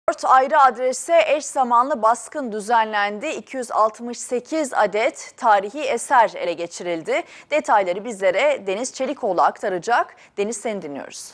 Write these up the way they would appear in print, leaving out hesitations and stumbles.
4 ayrı adrese eş zamanlı baskın düzenlendi. 268 adet tarihi eser ele geçirildi. Detayları bizlere Deniz Çelikoğlu aktaracak. Deniz, seni dinliyoruz.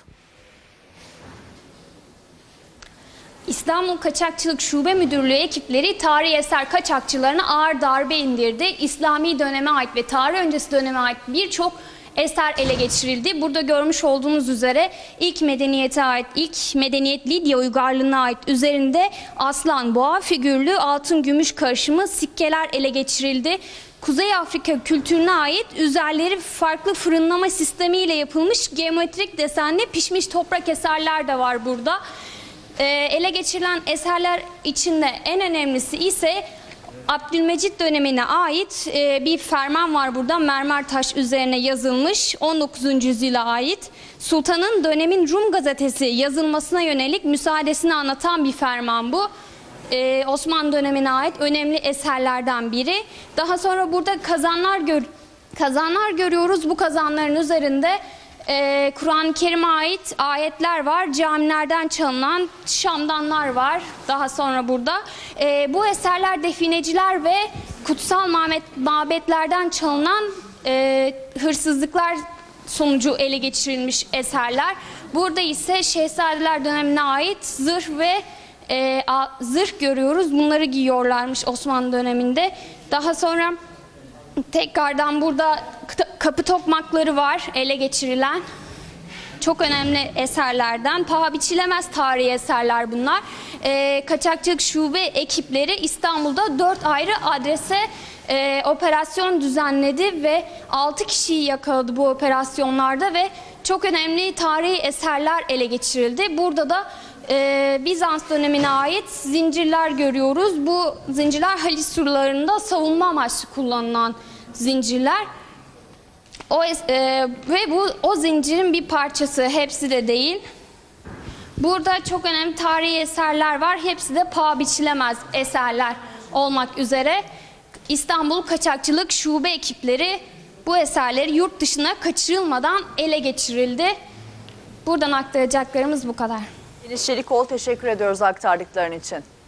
İstanbul Kaçakçılık Şube Müdürlüğü ekipleri tarihi eser kaçakçılarına ağır darbe indirdi. İslami döneme ait ve tarih öncesi döneme ait birçok eser ele geçirildi. Burada görmüş olduğunuz üzere ilk medeniyet Lidya uygarlığına ait üzerinde aslan boğa figürlü altın gümüş karışımı sikkeler ele geçirildi. Kuzey Afrika kültürüne ait üzerleri farklı fırınlama sistemiyle yapılmış geometrik desenli pişmiş toprak eserler de var burada. Ele geçirilen eserler içinde en önemlisi ise Abdülmecit dönemine ait bir ferman var burada. Mermer taş üzerine yazılmış, 19. yüzyıla ait. Sultanın dönemin Rum gazetesi yazılmasına yönelik müsaadesini anlatan bir ferman bu. Osmanlı dönemine ait önemli eserlerden biri. Daha sonra burada kazanlar görüyoruz. Bu kazanların üzerinde Kur'an-ı Kerim'e ait ayetler var. Camilerden çalınan şamdanlar var. Daha sonra burada. Bu eserler defineciler ve kutsal mabetlerden çalınan hırsızlıklar sonucu ele geçirilmiş eserler. Burada ise Şehzadeler dönemine ait zırh ve zırh görüyoruz. Bunları giyiyorlarmış Osmanlı döneminde. Daha sonra tekrardan burada kapı tokmakları var ele geçirilen. Çok önemli eserlerden. Paha biçilemez tarihi eserler bunlar. Kaçakçılık şube ekipleri İstanbul'da 4 ayrı adrese operasyon düzenledi ve 6 kişiyi yakaladı bu operasyonlarda ve çok önemli tarihi eserler ele geçirildi. Burada da Bizans dönemine ait zincirler görüyoruz. Bu zincirler Halis surlarında savunma amaçlı kullanılan zincirler. Ve o zincirin bir parçası, hepsi de değil. Burada çok önemli tarihi eserler var. Hepsi de paha biçilemez eserler olmak üzere. İstanbul Kaçakçılık Şube ekipleri bu eserleri yurt dışına kaçırılmadan ele geçirildi. Buradan aktaracaklarımız bu kadar. Deniz Çelikoğlu, teşekkür ediyoruz aktardıkların için.